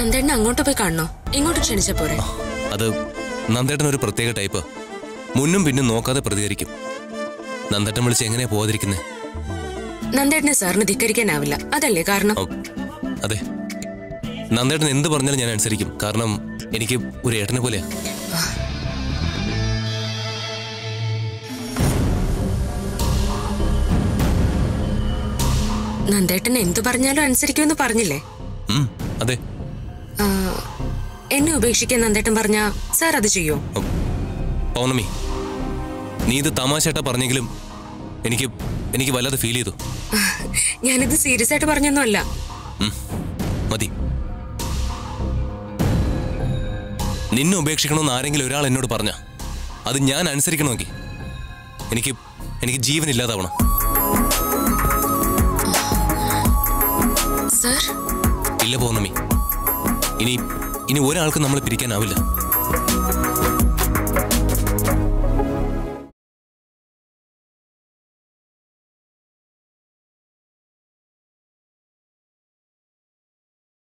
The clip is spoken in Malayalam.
നന്ദേട്ടൻ അങ്ങോട്ട് പോയി കാണണോ? ഇങ്ങോട്ട് ക്ഷണിച്ച പോരെ? അത് നന്ദേട്ടൻ ഒരു പ്രത്യേക ടൈപ്പ്. മുന്നും പിന്നും നോക്കാതെ പ്രതികരിക്കും. നന്ദേട്ടൻ വിളിച്ച് എങ്ങനെയാ പോകാതിരിക്കുന്നത്? നന്ദേട്ടനെ സാറിന് ധിക്കരിക്കാനാവില്ല, അതല്ലേ കാരണം? അതെ, നന്ദേട്ടൻ എന്ത് പറഞ്ഞാലും ഞാൻ അനുസരിക്കും. കാരണം എനിക്ക് ഒരു ഏട്ടനെ പോലെയാ. നന്ദേട്ടൻ എന്തു പറഞ്ഞാലും അനുസരിക്കുമെന്ന് പറഞ്ഞില്ലേ? അതെ. എന്നെ ഉപേക്ഷിക്കാൻ നന്ദേട്ടൻ പറഞ്ഞാ സാർ അത് ചെയ്യോ? പൗർണമി, നീ ഇത് തമാശയായിട്ടാ പറഞ്ഞെങ്കിലും എനിക്ക് വല്ലാതെ ഫീൽ ചെയ്തു. ഞാനിത് സീരിയസ് ആയിട്ട് പറഞ്ഞൊന്നും അല്ല. മതി. നിന്നെ ഉപേക്ഷിക്കണമെന്ന് ആരെങ്കിലും ഒരാൾ എന്നോട് പറഞ്ഞ അത് ഞാൻ അനുസരിക്കണമെങ്കിൽ എനിക്ക് ജീവനില്ലാതാവണം. ഇല്ല പൗർണമി, ഇനി ഒരാൾക്കും നമ്മളെ പിരിക്കാനാവില്ല.